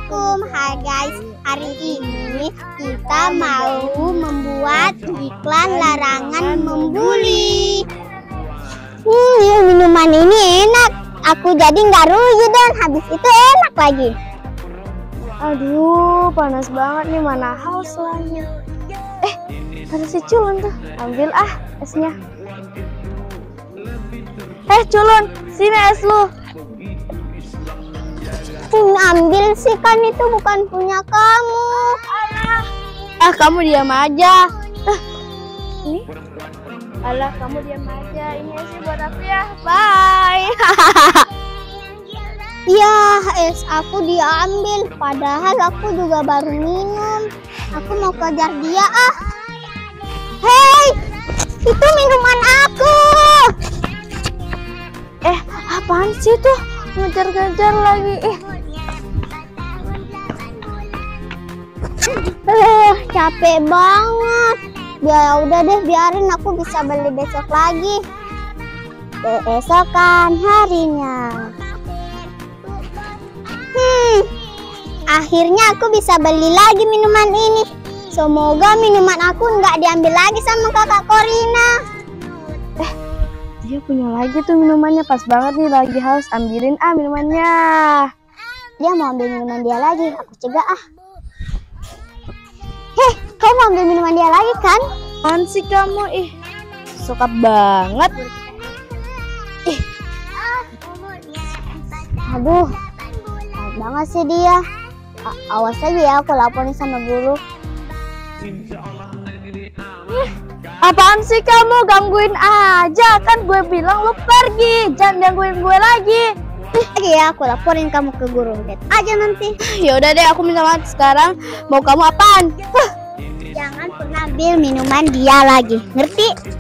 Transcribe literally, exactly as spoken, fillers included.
Assalamualaikum. Hai guys, hari ini kita mau membuat iklan larangan membuli. Hmm, minuman ini enak. Aku jadi nggak rugi dan habis itu enak lagi. Aduh, panas banget nih, mana haus lagi. Eh, ada si Culun tuh. Ambil ah esnya. Eh, Culun, sini es lu. Hmm, ambil sih, kan itu bukan punya kamu. Ah, kamu diam aja. Ah, ini. Alah, kamu diam aja. Ini esnya buat aku ya. Bye. Ya, es aku diambil. Padahal aku juga baru minum. Aku mau kejar dia ah. Hei, itu minuman aku. Eh, apaan sih tuh? Ngejar-ngejar lagi. Eh, Eh, capek banget. Ya udah deh, biarin, aku bisa beli besok lagi. Keesokan harinya. Hmm, akhirnya aku bisa beli lagi minuman ini. Semoga minuman aku nggak diambil lagi sama kakak Corina. eh, dia punya lagi tuh minumannya, pas banget nih lagi haus. Ambilin ah minumannya. Dia mau ambil minuman dia lagi, aku cegah ah. Heh, kau mau ambil minuman dia lagi kan? Apaan sih kamu? Ih, suka banget. Ih, Aduh, baik banget sih dia. A awas aja ya, aku laporin sama guru. apaan sih kamu? Gangguin aja, kan gue bilang lu pergi, jangan gangguin gue lagi. Lagi ya, aku laporin kamu ke guru. Lihat aja nanti. Ya udah deh, aku minta maaf sekarang. Mau kamu apaan? Huh. Jangan pernah ambil minuman dia lagi, ngerti?